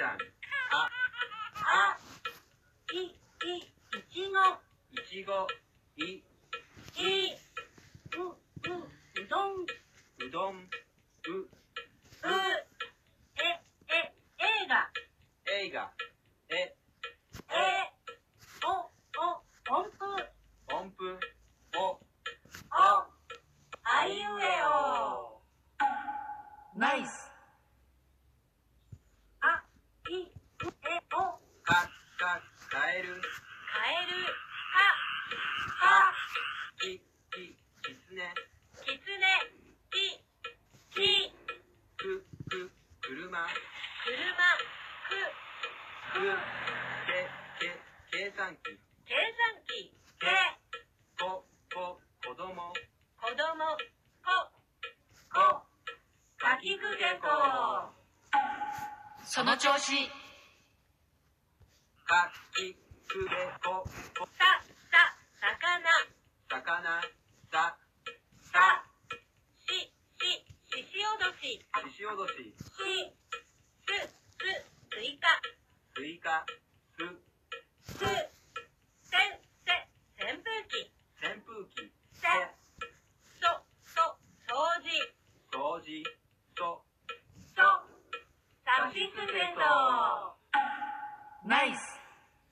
ちゃん。 いちご。 いちご。 うどん。 うどん。 映画。 映画。 音符。 音符。 あいうえお。 ナイス。 カエル。きつね。車。計算機。子供。 かきくけこ。 その調子。 かきくけこ。魚。 ししおどし。スイカ。扇風機。掃除。さしすせそ。 ナイス。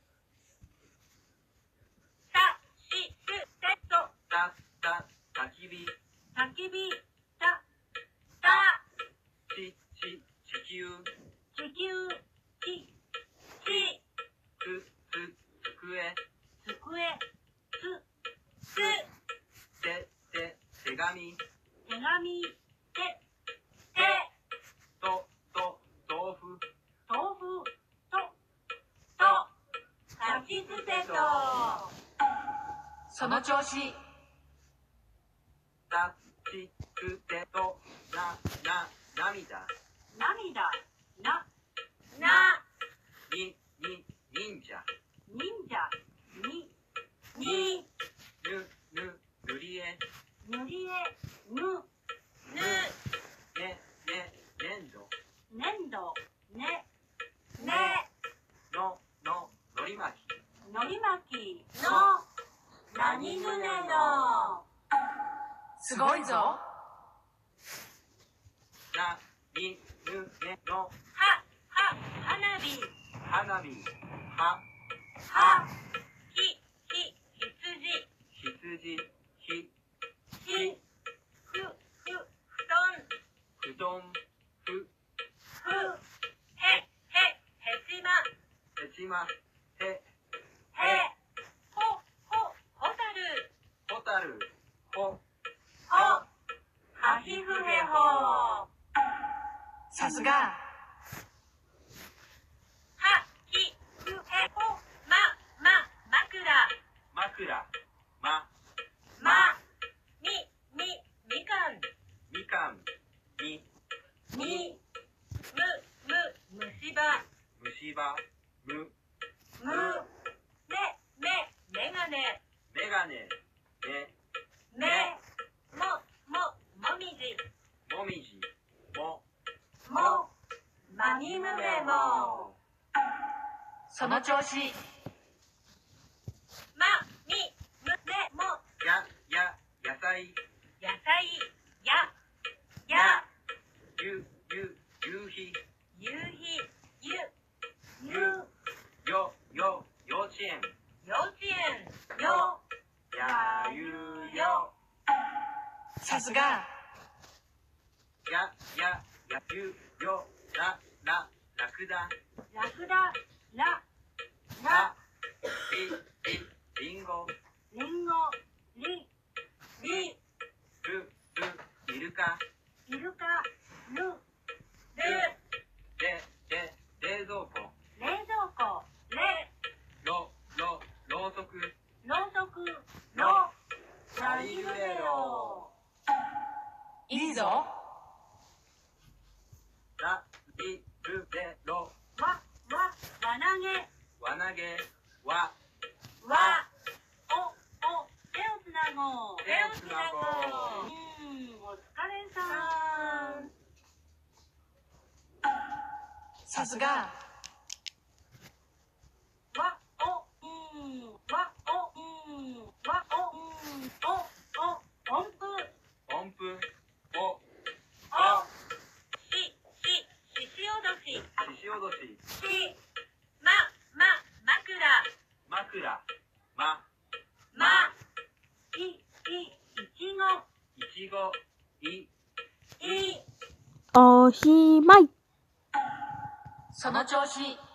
たき火。地球。机。手紙。豆腐。さしすせそ。 その調子。 さしすせそ。涙。忍者。塗り絵。粘土。のり巻き。何ぬねの。 すごいぞ。 何ぬねの。 花火。羊。布団。へちま。ホタル。はひふへほ。 さすが。 枕。みかん。虫歯。 メガネ。 メガネ。もみじ。 まみむめも。 その調子。 野菜。夕日。幼稚園。やゆよ。 さすが。 やゆよ。ラクダ。りんご。イルカ。冷蔵庫。ろうそく。らいゆれろ。 いいぞ。 らいゆれろ。輪投げ。 手をつなごう。 お疲れさん。 さすが。 枕。ま。いちご。 おしまい。 その調子。